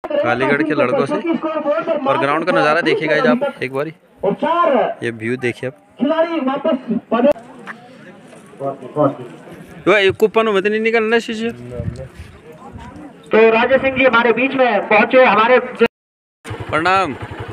कालीगढ़ के लड़कों से। और ग्राउंड का नज़ारा देखिए गाइस आप एक बारी, ये व्यू देखिए आप। कूपन में तो नहीं निकलना शीशे। तो राजा सिंह जी हमारे बीच में पहुंचे। हमारे प्रणाम।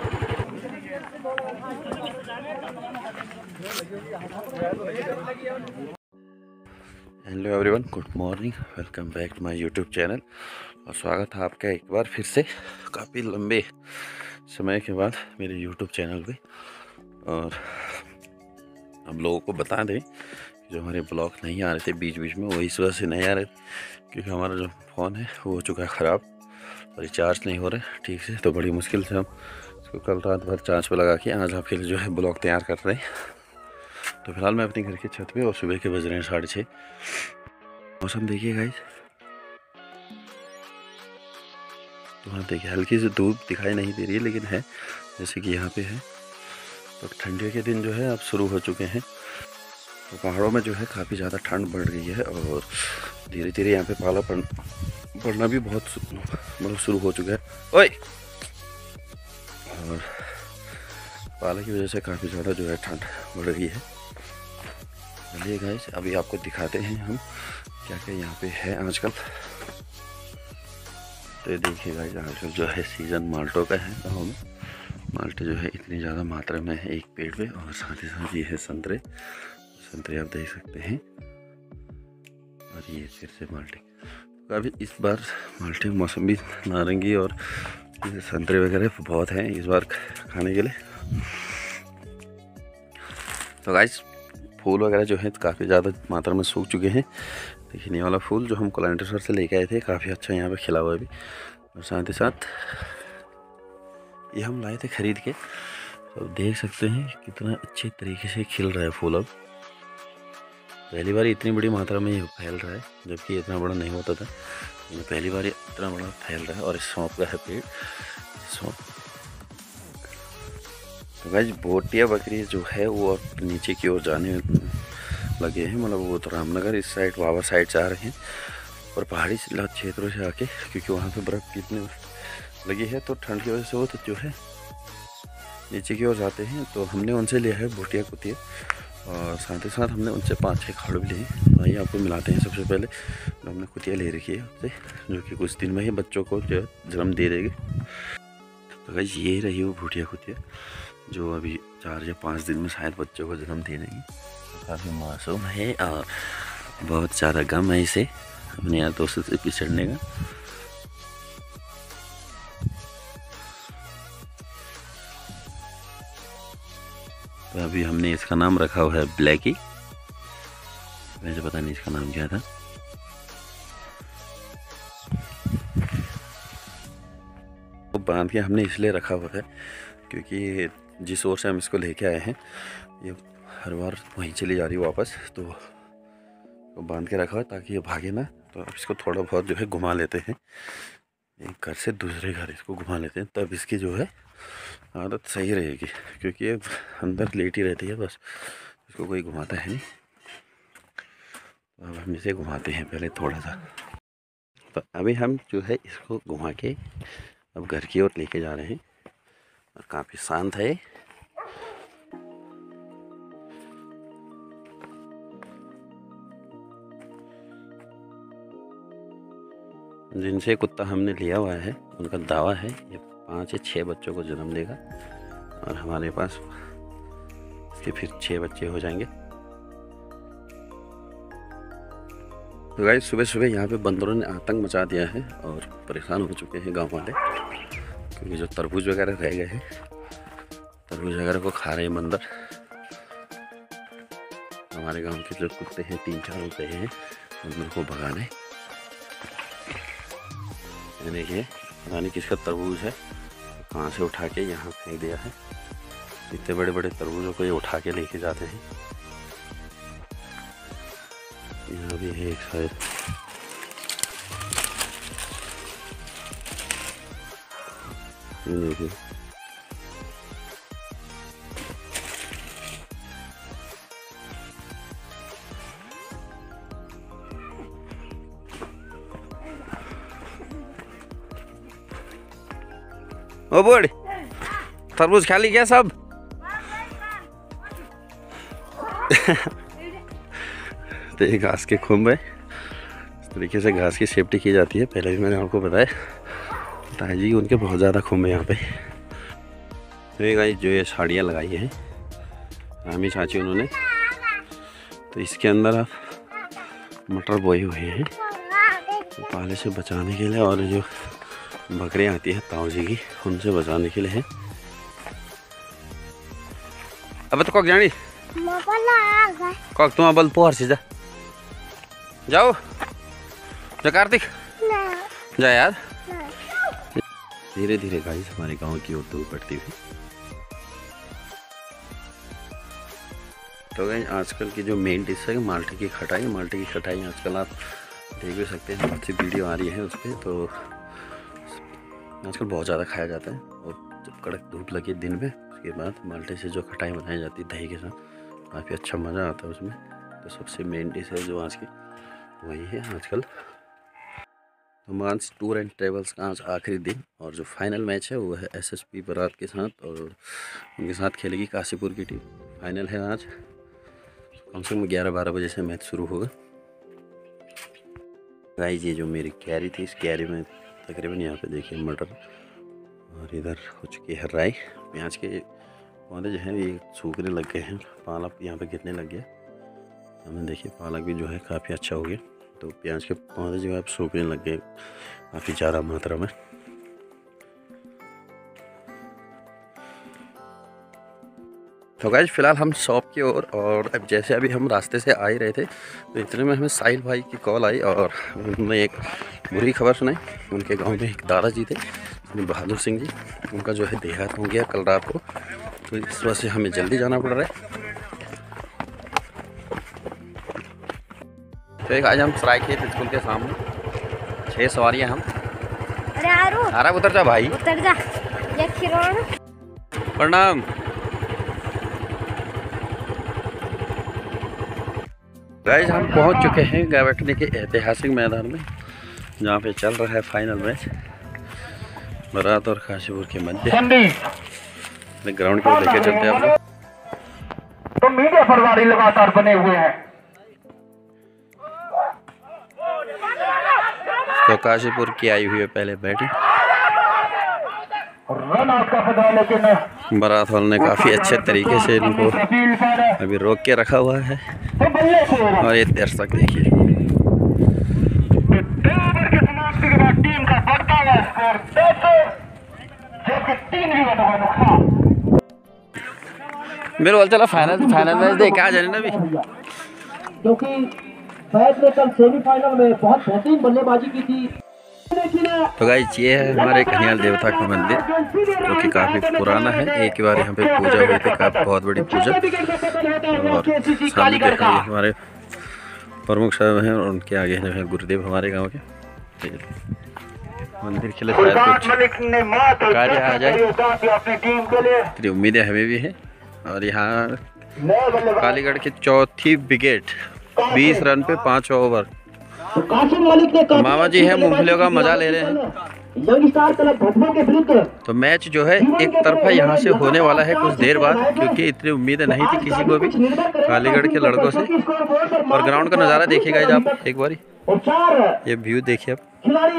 Hello everyone, good morning, welcome back to my YouTube channel. और स्वागत है आपका एक बार फिर से काफ़ी लंबे समय के बाद मेरे यूट्यूब चैनल पे। और हम लोगों को बता दें कि जो हमारे ब्लॉग नहीं आ रहे थे बीच बीच में, वो इस वजह से नहीं आ रहे क्योंकि हमारा जो फ़ोन है वो हो चुका है ख़राब और रिचार्ज नहीं हो रहा है ठीक से। तो बड़ी मुश्किल से हम इसको कल रात भर चार्ज पे लगा के आज आपके लिए जो है ब्लॉग तैयार कर रहे हैं। तो फिलहाल मैं अपने घर की छत पे और सुबह के बज रहे हैं 6:30। मौसम देखिए गाइस, तो हाँ देखिए हल्की सी धूप दिखाई नहीं दे रही है लेकिन है जैसे कि यहाँ पे है। तो ठंडी के दिन जो है अब शुरू हो चुके हैं। तो पहाड़ों में जो है काफ़ी ज़्यादा ठंड बढ़ गई है और धीरे धीरे यहाँ पे पाला पड़ना भी बहुत मतलब शुरू हो चुका है। ओए, और पाला की वजह से काफ़ी ज़्यादा जो है ठंड बढ़ गई है। चलिए गाइस अभी आपको दिखाते हैं हम क्या क्या यहाँ पे है आजकल। तो ये देखिए गाइस आजकल जो है सीज़न माल्टों का है। गाँव में माल्टे जो है इतनी ज़्यादा मात्रा में है एक पेड़ पे। और साथ ही साथ ये है संतरे, संतरे आप देख सकते हैं। और ये फिर से माल्टे, अभी इस बार माल्टे मौसमी नारंगी और संतरे वगैरह बहुत हैं इस बार खाने के लिए। तो गाइस फूल वगैरह जो है काफ़ी ज़्यादा मात्रा में सूख चुके हैं। देखिए ये वाला फूल जो हम कोलैंडर से लेके आए थे काफ़ी अच्छा यहाँ पे खिला हुआ है अभी। और साथ ही साथ ये हम लाए थे खरीद के। तो देख सकते हैं कितना अच्छे तरीके से खिल रहा है फूल। अब पहली बार इतनी बड़ी मात्रा में ये फैल रहा है, जबकि इतना बड़ा नहीं होता था। ये पहली बार इतना बड़ा फैल रहा है। और इस सौंप का है पेड़, सौंप। तो गाइस बोटिया बकरी जो है वो अब नीचे की ओर जाने लगे हैं, मतलब वो तो रामनगर इस साइड वावा साइड से आ रहे हैं और पहाड़ी क्षेत्रों से आके, क्योंकि वहाँ पे बर्फ़ कितनी लगी है तो ठंड की वजह से वो तो जो है नीचे की ओर जाते हैं। तो हमने उनसे लिया है भुटिया कुतिया और साथ ही साथ हमने उनसे 5-6 खाड़ भी लिए। तो आइए आपको मिलाते हैं। सबसे पहले तो हमने कुतिया ले रखी है उससे, जो कि कुछ दिन में ही बच्चों को जो जन्म दे देगी। तो गाइस ये रही वो भुटिया कुतिया जो अभी 4 या 5 दिन में शायद बच्चों को जन्म दे देगी। तो काफ़ी मासूम है और बहुत ज़्यादा गम है इसे अपने यार दोस्तों से पिछड़ने का। तो अभी हमने इसका नाम रखा हुआ है ब्लैकी। वैसे पता नहीं इसका नाम क्या था। तो बांध के हमने इसलिए रखा हुआ है क्योंकि जिस ओर से हम इसको लेके आए हैं ये हर बार वहीं चली जा रही है वापस। तो बांध के रखा हुआ है ताकि ये भागे ना। तो अब इसको थोड़ा बहुत जो है घुमा लेते हैं, एक घर से दूसरे घर इसको घुमा लेते हैं, तब इसकी जो है आदत सही रहेगी। क्योंकि ये अंदर लेटी रहती है बस, इसको कोई घुमाता है नहीं। तो अब हम इसे घुमाते हैं पहले थोड़ा सा। तो अभी हम जो है इसको घुमा के अब घर की ओर लेके जा रहे हैं और काफ़ी शांत है। जिनसे कुत्ता हमने लिया हुआ है उनका दावा है ये 5 या 6 बच्चों को जन्म देगा और हमारे पास इसके फिर 6 बच्चे हो जाएंगे। तो गाइस सुबह सुबह यहाँ पे बंदरों ने आतंक मचा दिया है और परेशान हो चुके हैं गांव वाले, क्योंकि जो तरबूज वगैरह रह गए हैं तरबूज वगैरह को खा रहे हैं बंदर। हमारे गांव के जो कुत्ते हैं 3-4 रुपए हैं बंदर को भगाने। देखिए पता नहीं किसका तरबूज है, कहाँ से उठा के यहाँ फेंक दिया है। इतने बड़े बड़े तरबूजों को ये उठा के लेके जाते हैं। यहाँ भी है एक शायद। देखिए ओ बुढ़, तरबूज खा ली क्या सब? तो ये घास के खुम्ब है, इस तरीके से घास की सेफ्टी की जाती है। पहले भी मैंने आपको बताया ताई जी उनके बहुत ज़्यादा खुम्ब है यहाँ पे। तो ये गाइस जो ये साड़ियाँ लगाई हैं रामी चाची उन्होंने, तो इसके अंदर आप मटर बोए हुए हैं तो पाले से बचाने के लिए, और जो बकरियाँ आती है ताऊ जी की उनसे बचाने के लिए है। अब तो कौक जानी कौक तुम बल पोहर से जा, जाओ जा कार्तिक जा यार। धीरे धीरे गाइस हमारे गांव की ओर धूप बढ़ती हुई। तो गाइस आजकल की जो मेन डिश है माल्टे की खटाई। माल्टे की खटाई आजकल आप देख भी सकते हैं, बहुत सी वीडियो आ रही है उस पर। तो आजकल बहुत ज़्यादा खाया जाता है, और जब कड़क धूप लगी दिन में उसके बाद माल्टे से जो खटाई बनाई जाती है दही के साथ, काफ़ी अच्छा मज़ा आता है उसमें। तो सबसे मेन डिश है जो आज की वही है आजकल। तो मांस टूर एंड ट्रेवल्स का आज आखिरी दिन, और जो फाइनल मैच है वो है एसएसपी बरात के साथ, और उनके साथ खेलेगी काशीपुर की टीम। फाइनल है आज, कम से कम 11-12 बजे से मैच शुरू होगा। गाइस ये जो मेरी कैरी थी, इस कैरी में तकरीबन यहाँ पे देखिए मटर, और इधर हो चुकी है राई। प्याज के पौधे जो हैं ये सूखने लग गए हैं, पालक यहाँ पे गिरने लग गया। हमें देखिए पालक भी जो है काफ़ी अच्छा हो गया। तो प्याज के पौधे जो है अब सूखने लग गए काफ़ी ज़्यादा मात्रा में। तो गाइस फिलहाल हम शॉप की ओर, और अब जैसे अभी हम रास्ते से आ ही रहे थे तो इतने में हमें साहिल भाई की कॉल आई, और उन्होंने एक बुरी खबर सुनाई। उनके गांव में एक दादाजी थे बहादुर सिंह जी, उनका जो है देहांत हो गया कल रात को। तो इस वजह से हमें जल्दी जाना पड़ रहा है। तो एक आज हम सरायखेत स्कूल के सामने 6 सवारियाँ हम। अरे आरा उतर जा भाई, उतर जा। ये खिलौना प्रणाम। गाइस हम पहुंच चुके हैं गायवटनी के ऐतिहासिक मैदान में, जहां पे चल रहा है फाइनल मैच बरात और काशीपुर के मध्य। ग्राउंड को लेकर चलते हैं आप लोग। तो मीडिया फरवारी लगातार बने हुए हैं। तो काशीपुर की आई हुई है पहले बैटिंग, रन आउट का पता, लेकिन बारात वालों ने काफ़ी अच्छे तरीके से इनको अभी रोक के रखा हुआ है। और ये दर्शक देखिए, टीम का बढ़ता हुआ स्कोर 3 विकेटों का नुकसान। मेरे बोल चला फाइनल मैच देख आ जाने ना अभी, क्योंकि फैज ने कल सेमीफाइनल में बहुत बेहतरीन बल्लेबाजी की थी। तो गाइस ये है हमारे कन्याल देवता का मंदिर, जो कि काफ़ी पुराना है। एक बार यहाँ पे पूजा हुई थी, काफ़ी बहुत बड़ी पूजा। और सामने देखिए हमारे प्रमुख साहब हैं, और उनके आगे जो है गुरुदेव हमारे गांव के। मंदिर के लिए शायद कुछ कार्य आ जाए, इतनी उम्मीदें हमें भी है। और यहाँ कालीगढ़ की चौथी विकेट, 20 रन पे 5 ओवर। मामा जी है मूंगफलियों का मजा ले रहे हैं। तो मैच जो है एक तरफा यहाँ से होने वाला है कुछ देर बाद, क्योंकि इतनी उम्मीदें नहीं थी किसी को भी कालीगढ़ के लड़कों से। और ग्राउंड का नज़ारा देखिएगा आप एक बार, ये व्यू देखिए आप।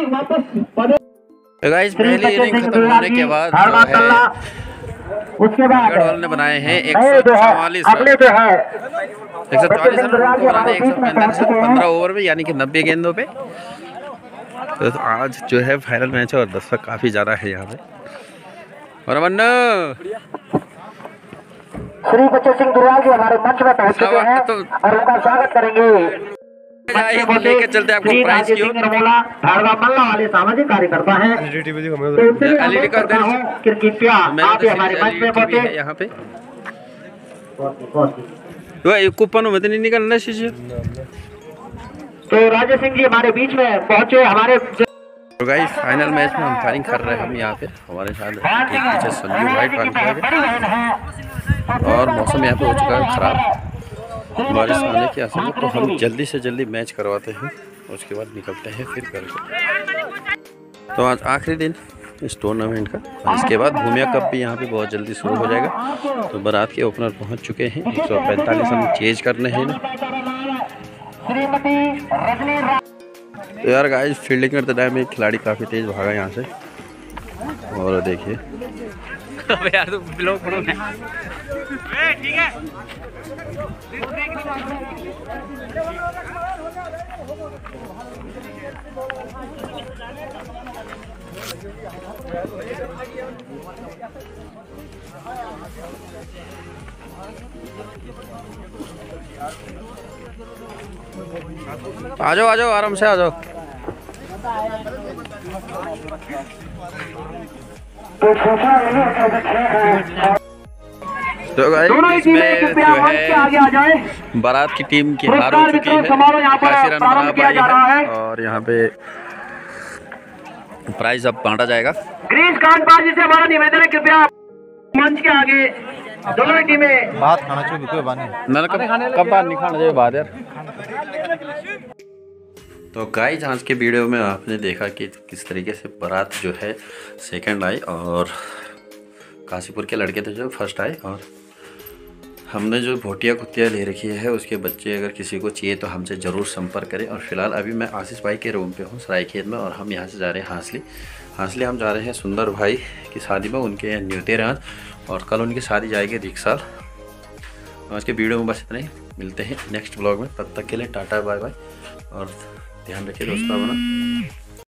तो गाइस पहली इनिंग खत्म होने के बाद जो है कालीगढ़ वालों ने बनाए हैं 144 रन। 144 रन बनाने 145 रन 15 ओवर में, यानी कि 90 गेंदों पे। तो आज जो है फाइनल मैच है, और दर्शक काफी ज्यादा है यहाँ पे। और अमन श्री बच्चे सिंह दुर्याल जी हमारे मंच में पहुंच चुके हैं, और उनका स्वागत करेंगे। लेके चलते आपको प्राइस की वाले सामाजिक कार्यकर्ता हैं। एलईडी का कृपया आप हमारे मंच में पहुंचे। यहाँ पे कूपन में नहीं निकलना चाहिए। तो राजेश सिंह जी हमारे बीच में पहुंचे हमारे। तो गाइस फाइनल मैच में अंपायरिंग कर रहे हैं हम यहाँ पे, हमारे साथ पीछे संजू भाई और मौसम यहाँ पे हो चुका है खराब, बारिश आने की आसानी। तो हम जल्दी से जल्दी मैच करवाते हैं, उसके बाद निकलते हैं फिर घर। तो आज आखिरी दिन इस टूर्नामेंट का। और इसके बाद भूमिया कप भी यहाँ पे बहुत जल्दी शुरू हो जाएगा। तो बारात के ओपनर पहुँच चुके हैं, 145 हम चेज करने हैं ना। तो यार गाइस फील्डिंग करते टाइम एक खिलाड़ी काफ़ी तेज़ भागा यहाँ से, और देखिए यार तो ब्लॉग पढ़ो ना। ठीक है आ जाओ आराम से आ जाओ। तो गाइस इसमें जो है बारात की टीम की हार हो चुकी है, 81 रन बना पाई है। और यहाँ पे प्राइज अब बांटा जाएगा। ग्रीस कांडपाल जी से हमारा निवेदन है, कृपया मंच के आगे दोनों टीमें बात खाना चाहिए कोई बात नहीं। कब बात नहीं खाना चाहिए बात यार। तो गाइस आज के वीडियो में आपने देखा कि किस तरीके से बारात जो है सेकंड आई और काशीपुर के लड़के थे जो फर्स्ट आए। और हमने जो भोटिया कुतिया ले रखी है उसके बच्चे अगर किसी को चाहिए तो हमसे ज़रूर संपर्क करें। और फिलहाल अभी मैं आशीष भाई के रूम पे हूँ सरायखेत में, और हम यहाँ से जा रहे हैं हांसली हम जा रहे हैं सुंदर भाई की शादी में, उनके न्योते आज, और कल उनकी शादी जाएगी रिक्साल। आज के वीडियो में बस इतना ही, मिलते हैं नेक्स्ट ब्लॉग में। तब तक के लिए टाटा बाय बाय, और ध्यान रखिए दोस्तों अपना।